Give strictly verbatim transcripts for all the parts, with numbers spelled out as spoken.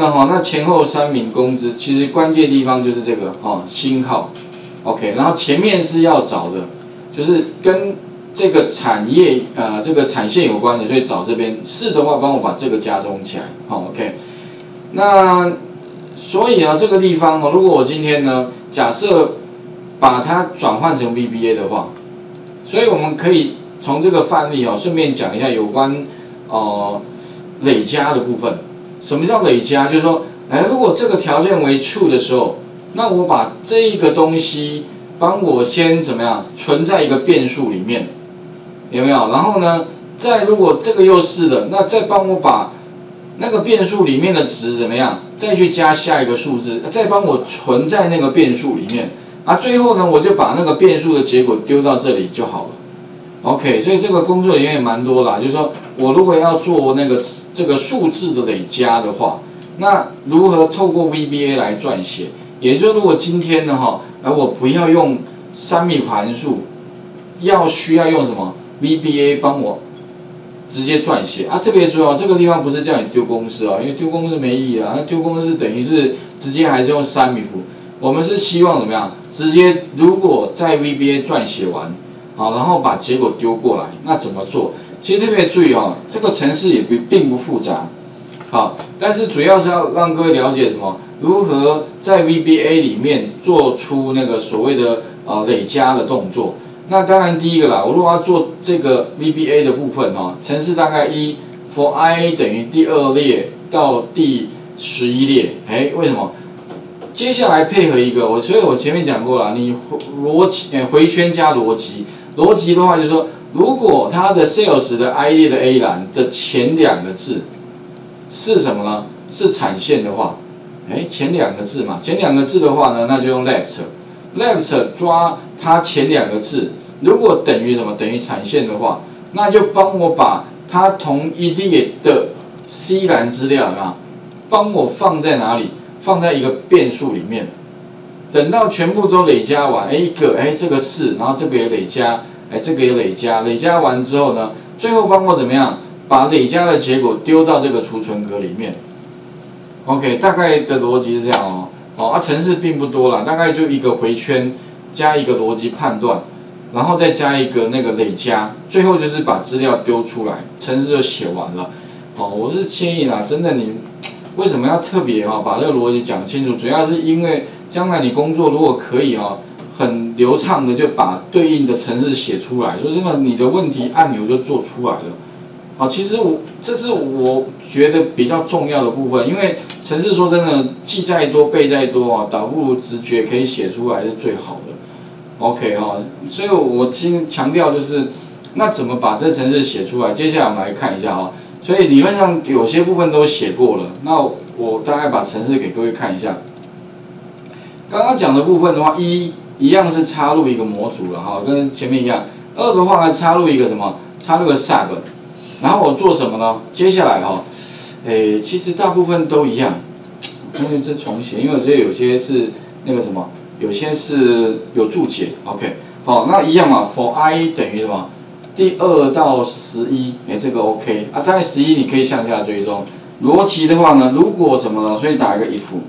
呢，哈，那前后三名工资，其实关键地方就是这个哦，星号 ，OK， 然后前面是要找的，就是跟这个产业呃这个产线有关的，所以找这边是的话，帮我把这个加重起来，好 ，OK。那所以呢，这个地方哦，如果我今天呢，假设把它转换成 V B A 的话，所以我们可以从这个范例哦，顺便讲一下有关呃累加的部分。什么叫累加？就是说，哎，如果这个条件为 true 的时候，那我把这一个东西帮我先怎么样存在一个变数里面，有没有？然后呢，再如果这个又是的，那再帮我把那个变数里面的值怎么样，再去加下一个数字，再帮我存在那个变数里面，啊，最后呢，我就把那个变数的结果丢到这里就好了。OK， 所以这个工作里面也蛮多啦，就是说我如果要做那个这个数字的累加的话，那如何透过 V B A 来撰写？也就是说，如果今天呢哈，而我不要用三密函数，要需要用什么 V B A 帮我直接撰写啊？特别注意哦，这个地方不是叫你丢公式哦，因为丢公式没意义啊，那丢公式等于是直接还是用三密符。我们是希望怎么样？直接如果在 V B A 撰写完。好，然后把结果丢过来，那怎么做？其实特别注意哦，这个程式也并并不复杂，好，但是主要是要让各位了解什么？如何在 V B A 里面做出那个所谓的呃累加的动作。那当然第一个啦，我如果要做这个 V B A 的部分哦，程式大概一 for i 等于第二列到第十一列，哎，为什么？接下来配合一个我，所以我前面讲过了，你逻辑呃回圈加逻辑。逻辑的话就是说，如果它的 sales 的 I 列的 A 栏的前两个字是什么呢？是产线的话，哎，前两个字嘛，前两个字的话呢，那就用 left，left 抓它前两个字，如果等于什么？等于产线的话，那就帮我把它同一列的 C 栏资料啊，帮我放在哪里？放在一个变数里面。等到全部都累加完，哎，一个，哎，这个是，然后这个也累加，哎，这个也累加，累加完之后呢，最后帮我怎么样，把累加的结果丢到这个储存格里面。OK， 大概的逻辑是这样哦，哦，啊，程式并不多啦，大概就一个回圈加一个逻辑判断，然后再加一个那个累加，最后就是把资料丢出来，程式就写完了。哦，我是建议啦，真的你为什么要特别哈、哦、把这个逻辑讲清楚？主要是因为。将来你工作如果可以哦，很流畅的就把对应的程式写出来，说真的，你的问题按钮就做出来了。啊，其实我这是我觉得比较重要的部分，因为程式说真的，记再多背再多啊，倒不如直觉可以写出来是最好的。OK 哈、哦，所以我先强调就是，那怎么把这程式写出来？接下来我们来看一下啊、哦，所以理论上有些部分都写过了，那我大概把程式给各位看一下。刚刚讲的部分的话，一一样是插入一个模组了哈，跟前面一样。二的话呢，插入一个什么？插入个 sub， 然后我做什么呢？接下来哈，诶，其实大部分都一样。因为这重写，因为这有些是那个什么，有些是有注解。OK， 好，那一样嘛 ，for i 等于什么？第二到十一，哎，这个 OK 啊，在十一你可以向下追踪。逻辑的话呢，如果什么呢？所以打一个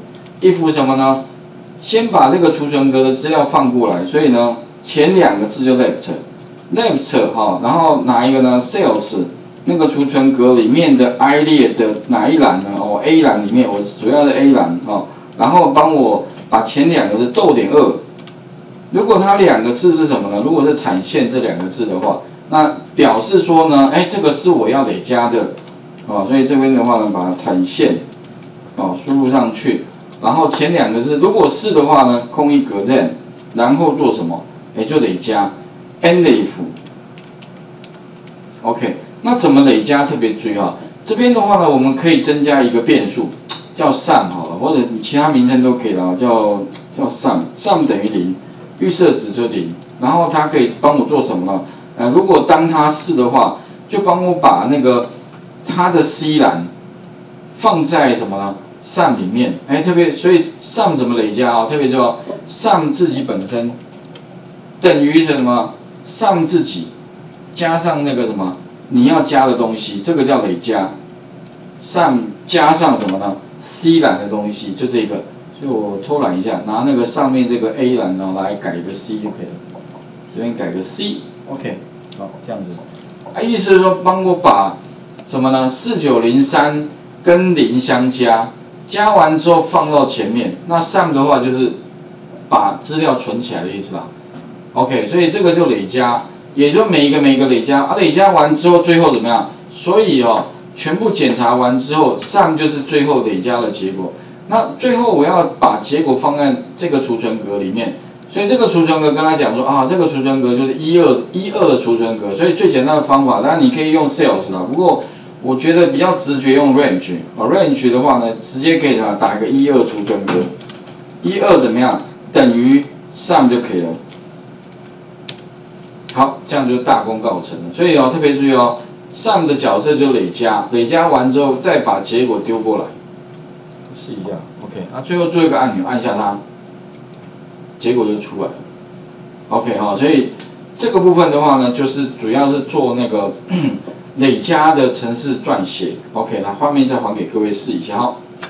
if，if 什么呢？先把这个储存格的资料放过来，所以呢，前两个字就 left，left 哈，然后哪一个呢 ？sales 那个储存格里面的 I 列的哪一栏呢？哦 ，A 栏里面，我主要的 A 栏哦，然后帮我把前两个字逗点二。如果它两个字是什么呢？如果是产线这两个字的话，那表示说呢，哎，这个是我要累加的，哦，所以这边的话呢，把它产线哦输入上去。然后前两个字，如果是的话呢，空一格 then， 然后做什么？哎，就累加 end if。OK， 那怎么累加？特别注意哈，这边的话呢，我们可以增加一个变数，叫 sum 好了，或者你其他名称都可以了，叫叫 sum，sum 等于零，预设值就零。然后它可以帮我做什么呢？呃，如果当它是的话，就帮我把那个它的 C 栏放在什么呢？sum 里面，哎，特别所以 sum 怎么累加啊、哦？特别叫 sum 自己本身等于什么 ？sum 自己加上那个什么你要加的东西，这个叫累加。sum 加上什么呢 ？C 栏的东西，就这个，所以我偷懒一下，拿那个上面这个 A 栏呢来改一个 C 就可以了。这边改个 C，OK， 好，这样子。啊，意思是说帮我把什么呢？四九零三跟零相加，加完之后放到前面。那 sum 的话就是把资料存起来的意思吧。OK， 所以这个就累加，也就每一个每一个累加，啊，累加完之后最后怎么样？所以哦，全部检查完之后 ，sum 就是最后累加的结果。那最后我要把结果放在这个储存格里面。所以这个储存格跟他讲说啊，这个储存格就是一二一二的储存格，所以最简单的方法，当然你可以用 sales 啦，不过我觉得比较直觉用 range， 啊 range 的话呢，直接可以啊打一个一二储存格，一二怎么样等于 sum 就可以了。好，这样就大功告成了。所以哦，特别注意哦 ，sum 的角色就累加，累加完之后再把结果丢过来，试一下 ，OK， 啊，最后做一个按钮，按下它。结果就出来了 ，OK 哈、哦，所以这个部分的话呢，就是主要是做那个累加的程式撰写 ，OK， 那画面再还给各位试一下哈、哦。